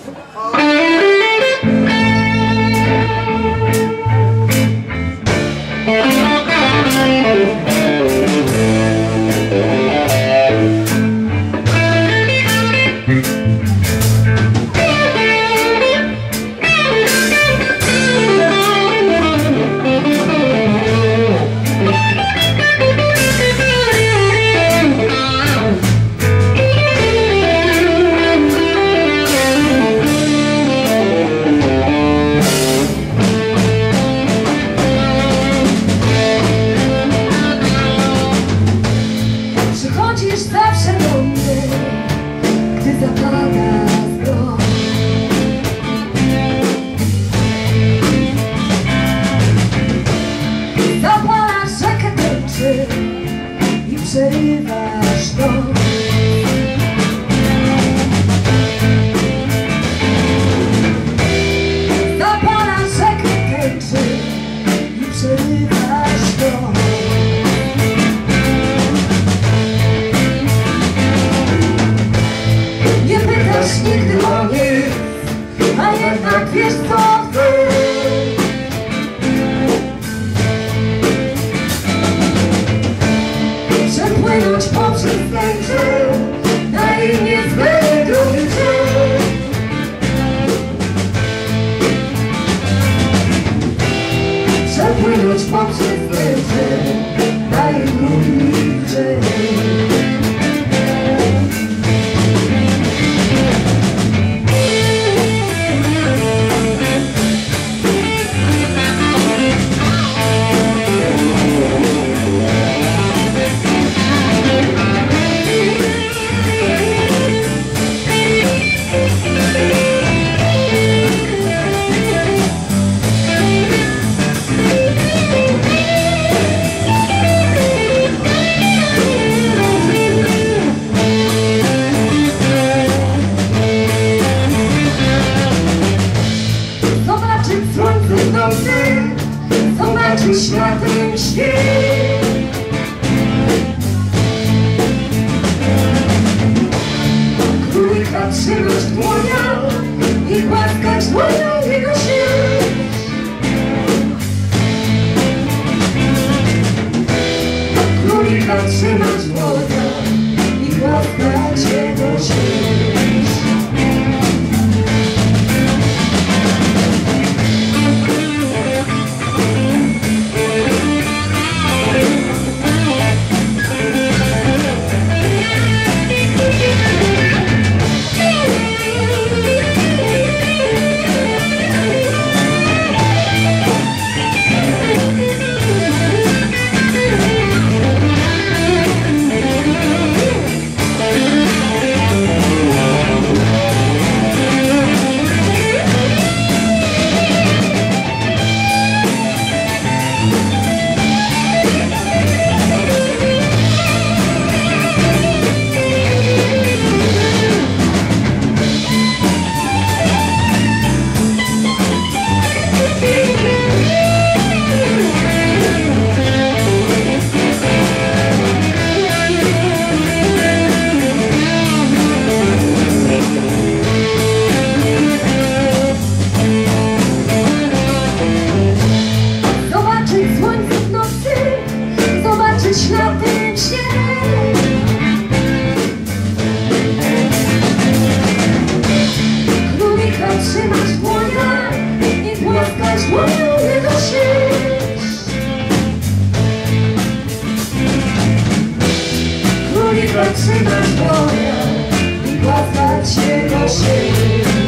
Przychodzisz zawsze do mnie, gdy zapada zgon. Zapalasz rzekę tęczy i przerywasz dom. Zapalasz rzekę tęczy i przerywasz dom. Nigdy o nic, a jednak wiesz co chcę. Przepłynąć poprzez tęczę na jej niezbędne życie. Przepłynąć poprzez tęczę na jej życie. Słońce w nocy, zobaczy światem świt. Królika trzymać w dłoniach i głaskać dłonią jego śmierć. Królika trzymać w dłoniach i głaskać jego śmierć. Światem świat. Królika trzymać w dłoniach i głaskać dłonią jego śmierć. Królika trzymać w dłoniach i głaskać jego śmierć.